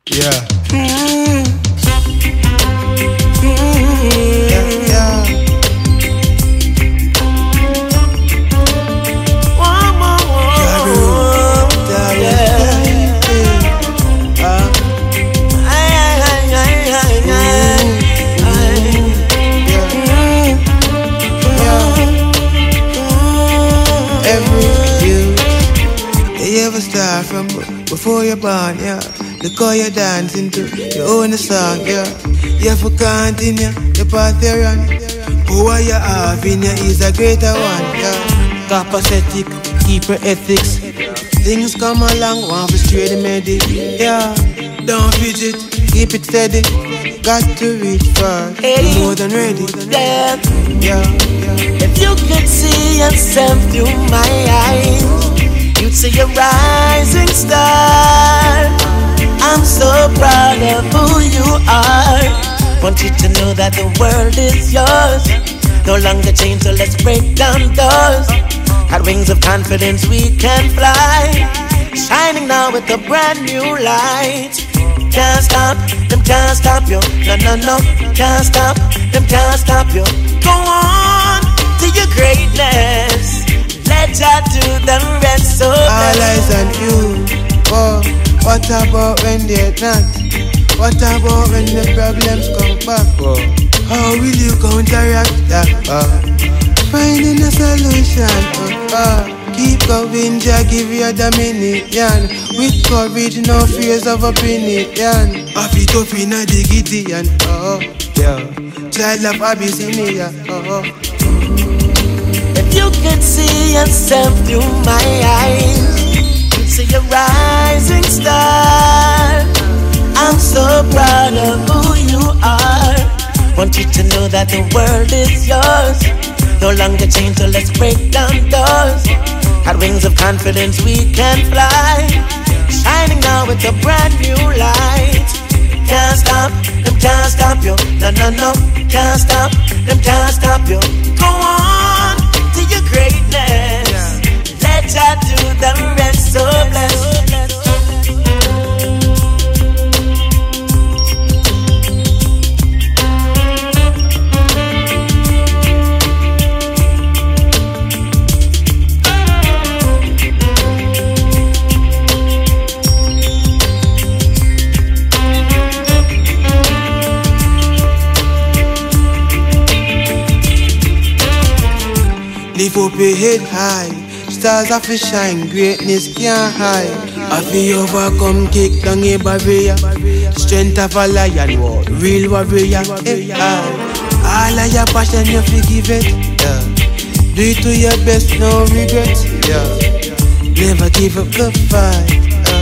Yeah. Start from before you're born, yeah. Look how you're dancing to your own song, yeah. You have to continue the path you're on. Power you have in you is a greater one, yeah. Capacitic, keep your ethics. Things come along, want to straight the medic, yeah. Don't fidget, keep it steady. Got to reach far, you're more than ready, yeah. Yeah. If you could see yourself through my eyes, you'd see a rising star. I'm so proud of who you are. Want you to know that the world is yours. No longer chained, so let's break down doors. Got wings of confidence, we can fly. Shining now with a brand new light. Can't stop, them can't stop you. No, no, no, can't stop, them can't stop you. Go on to your greatness. Let ya do the rest, so all eyes on you. Oh, what about when they're not? What about when the problems come back? Oh, how will you counteract that? Finding a solution. Keep going, Jah give you a dominion. With courage, no fears of opinion. I fit up in a Gideon. Oh, yeah. Child of Abyssinia. Oh. If you could see yourself through my eyes, you'd see a rising star. I'm so proud of who you are. Want you to know that the world is yours. No longer chained, so let's break down doors. Got wings of confidence, we can fly. Shining now with a brand new light. Can't stop, them can't stop you. No, no, no, can't stop, them can't stop you. Go on to your greatness. Let ya do the rest, so blessed. Lift up your head high. Stars have to shine, greatness can't hide. I feel overcome, kick down a barrier. Strength of a lion, real warrior. All of your passion, you forgive it. Yeah. Do it to your best, no regret. Yeah. Never give up the fight.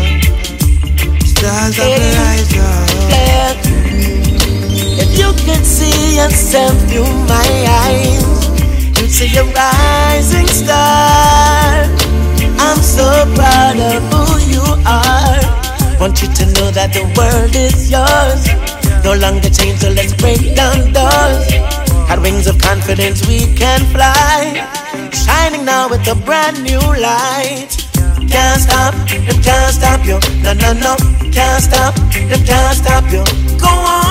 Stars of the rise up. If you could see yourself through my eyes, you'd see a rising star. I'm so proud of who you are. Want you to know that the world is yours. No longer chained, so let's break down doors. Got wings of confidence, we can fly. Shining now with a brand new light. Can't stop, them can't stop you. No, no, no, can't stop, them can't stop you. Go on